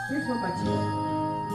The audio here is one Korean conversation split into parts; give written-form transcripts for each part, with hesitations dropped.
색소폰 맞히고.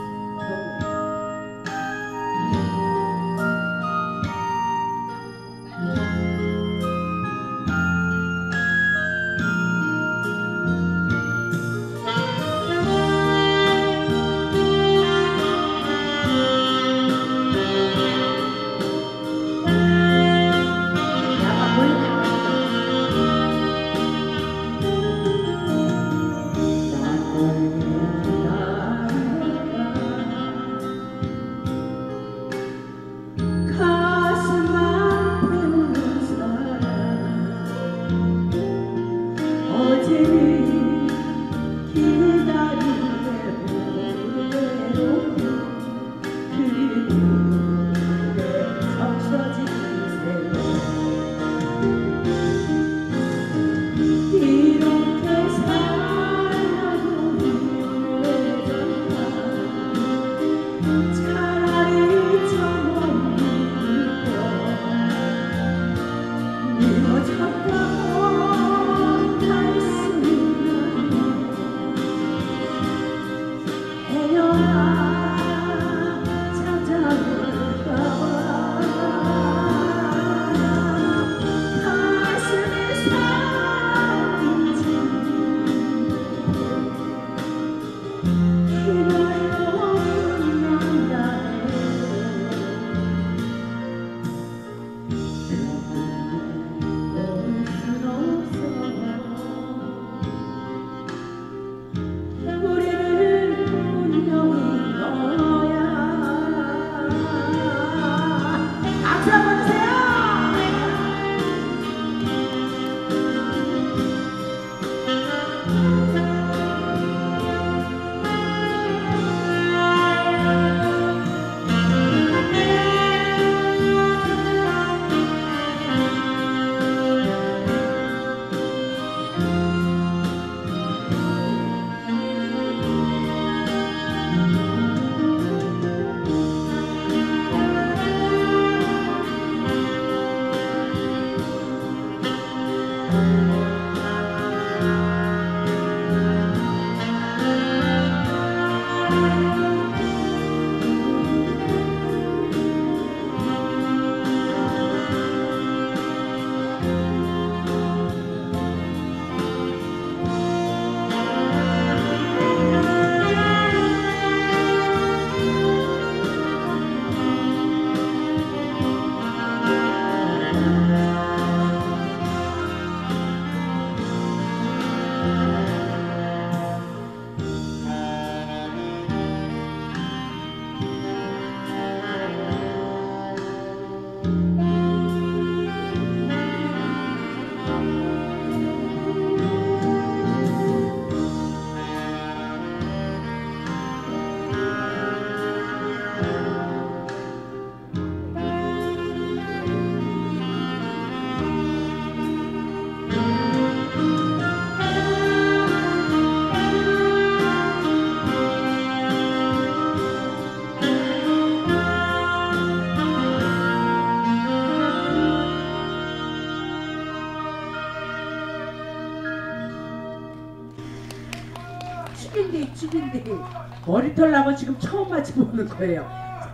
축인데 머리털 나고 지금 처음 마치 보는 거예요.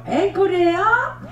앵콜이에요?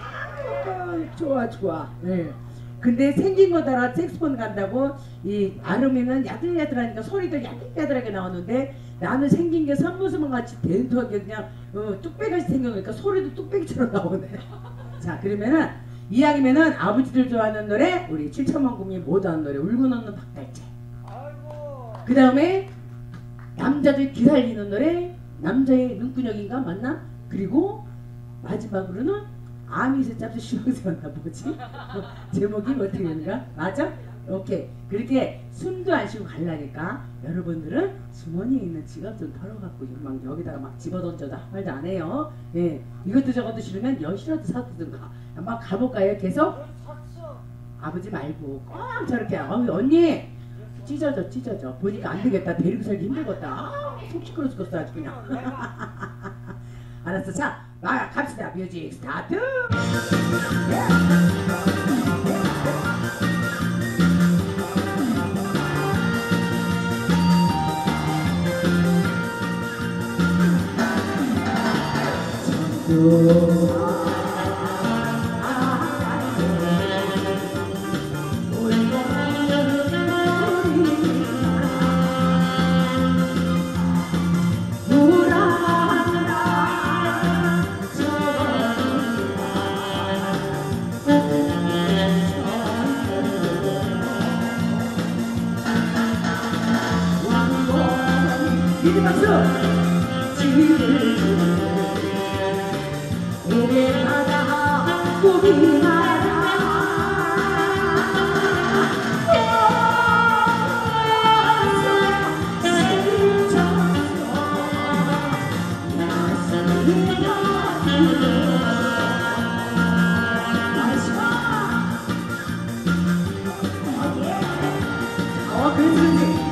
좋아 좋아. 네. 근데 생긴 거다라 색소폰 간다고 이 아름이는 야들야들하니까 소리도 야들야들하게 나오는데 나는 생긴 게 선무스만 같이 덴토하게 그냥 뚝배기같이 생겨니까 소리도 뚝배기처럼 나오네. 자 그러면은 이왕이면은 아버지들 좋아하는 노래 우리 7천만 국민이 모두 하는 노래 울고 넣는 박달재. 그 다음에 남자들 기살리는 노래 남자의 눈구녕인가 맞나? 그리고 마지막으로는 아미세 짭수 시원세웠나 뭐지? 제목이 어떻게 되는가? 맞아? 오케이. 그렇게 숨도 안 쉬고 가려니까 여러분들은 주머니에 있는 지갑 좀 털어갖고 막 여기다가 막 집어던져도 아무 말도 안 해요. 예, 이것도 저것도 싫으면 여시라도 사두든가 막 가볼까요? 계속? 아버지 말고 꼭 저렇게 언니 찢어져 보니까 안 되겠다. 데리고 살기 힘들겠다. 아, 속 시끄러 죽겠어 아주 그냥. 알았어. 자 갑시다. 뮤직 스타트. 미리 박수! 고개마다 고비마다 그렇지.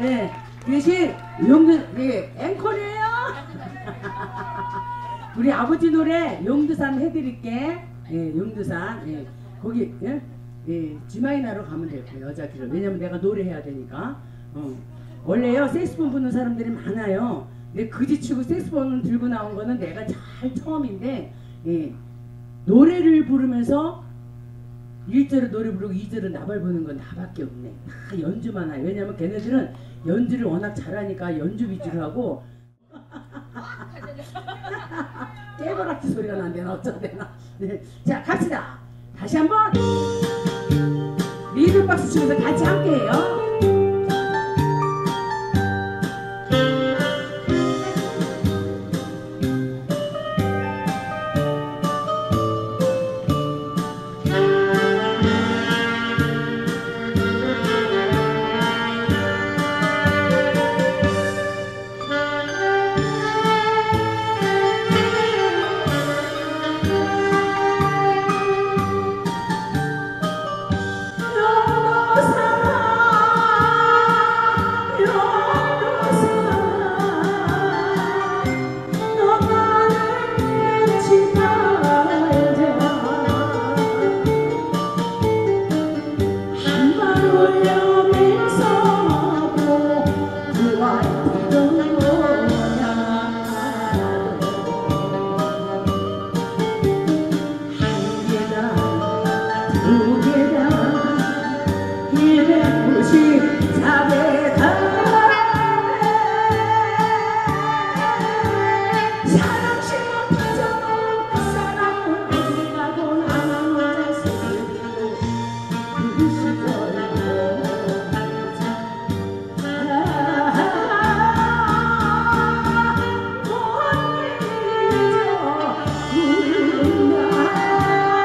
네, 대신 앵콜이에요. 우리 아버지 노래 용두산 해드릴게. 예, 용두산. 예, 거기 예? 예, G마이너로 가면 돼요. 여자 길을. 왜냐면 내가 노래해야 되니까. 원래요 색스폰 부는 사람들이 많아요. 근데 그지치고 색스폰을 들고 나온 거는 내가 잘 처음인데, 예, 노래를 부르면서 1절은 노래 부르고 2절은 나발 부는 건 나밖에 없네. 다 연주만 해요. 왜냐면 걔네들은 연주를 워낙 잘하니까 연주 위주로 하고. 깨버락지 소리가 난대나 어쩐대나. 네. 자, 갑시다. 다시 한번 리듬박스 치면서 같이 함께 해요.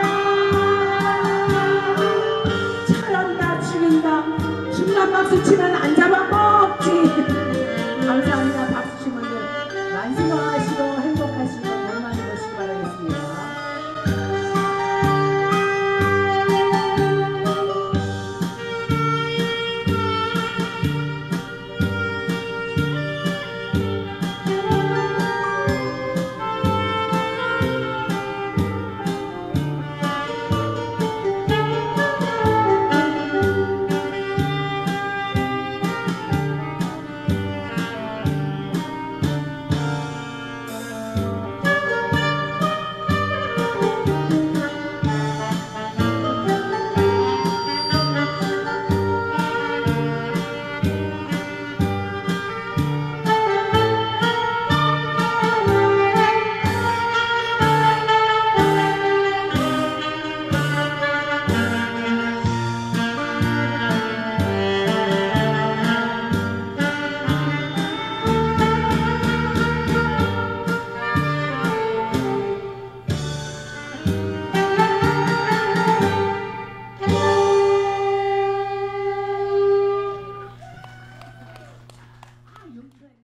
박수 치면